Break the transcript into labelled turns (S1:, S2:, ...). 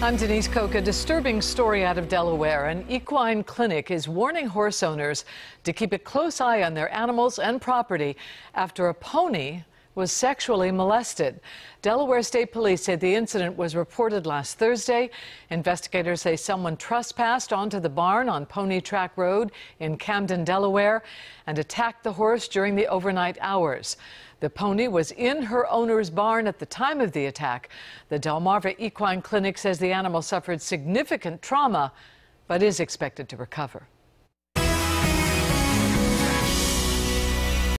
S1: I'm Denise Koch. A disturbing story out of Delaware. An equine clinic is warning horse owners to keep a close eye on their animals and property after a pony was sexually molested. Delaware State Police said the incident was reported last Thursday. Investigators say someone trespassed onto the barn on Pony Track Road in Camden, Delaware, and attacked the horse during the overnight hours. The pony was in her owner's barn at the time of the attack. The Delmarva Equine Clinic says the animal suffered significant trauma, but is expected to recover.